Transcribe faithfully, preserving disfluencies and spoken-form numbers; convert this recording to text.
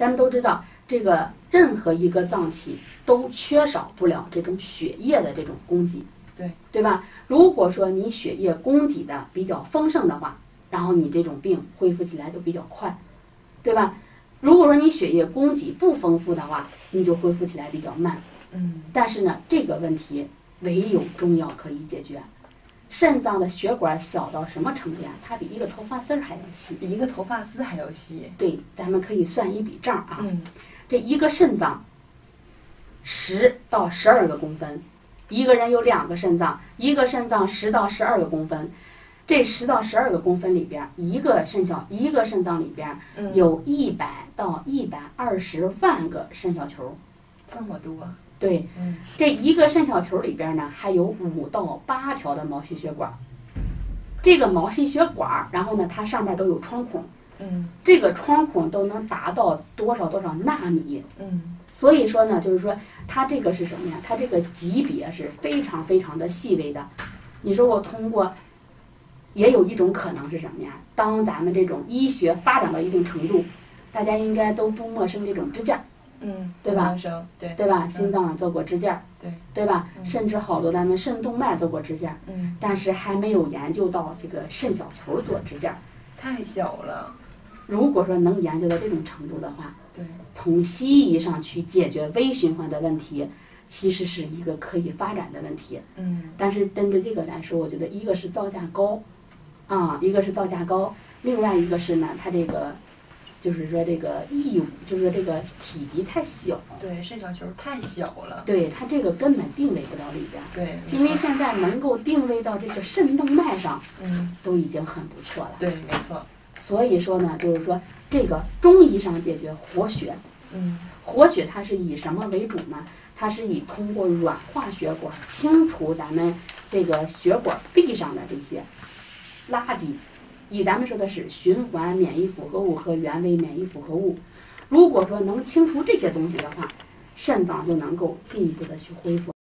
咱们都知道，这个任何一个脏器都缺少不了这种血液的这种供给， 对对吧？如果说你血液供给的比较丰盛的话，然后你这种病恢复起来就比较快，对吧？如果说你血液供给不丰富的话，你就恢复起来比较慢。 嗯， 但是呢，这个问题唯有中药可以解决。肾脏的血管小到什么程度呀？它比一个头发丝儿还要细， 比一个头发丝还要细。 对，咱们可以算一笔账啊。 嗯， 这一个肾脏十到十二个公分，一个人有两个肾脏，一个肾脏十到十二个公分。这十到十二个公分里边，一个肾小一个肾脏里边有一百到一百二十万个肾小球， 这么多。 对， 嗯， 这一个肾小球里边呢，还有五到八条的毛细血管。这个毛细血管，然后呢，它上面都有窗孔。 嗯， 这个窗孔都能达到多少多少纳米。 嗯， 所以说呢，就是说它这个是什么呀？它这个级别是非常非常的细微的。你说我通过，也有一种可能是什么呀？当咱们这种医学发展到一定程度，大家应该都不陌生这种支架。 嗯， 对吧？ 对， 对吧？心脏做过支架， 对， 对吧？ 嗯、 甚至好多咱们肾动脉做过支架， 嗯， 但是还没有研究到这个肾小球做支架， 太小了。 如果说能研究到这种程度的话， 对， 从西医上去解决微循环的问题，其实是一个可以发展的问题。 嗯， 但是针对这个来说，我觉得一个是造价高，啊，一个是造价高，另外一个是呢，它这个。就是说这个异物，就是说这个体积太小， 对，肾小球太小了， 对它这个根本定位不到里边， 对， 因为现在能够定位到这个肾动脉上， 嗯， 都已经很不错了， 对，没错。 所以说呢，就是说这个中医上解决活血， 嗯， 活血它是以什么为主呢？它是以通过软化血管，清除咱们这个血管壁上的这些垃圾。以咱们说的是循环免疫复合物和原位免疫复合物，如果说能清除这些东西的话，肾脏就能够进一步的去恢复。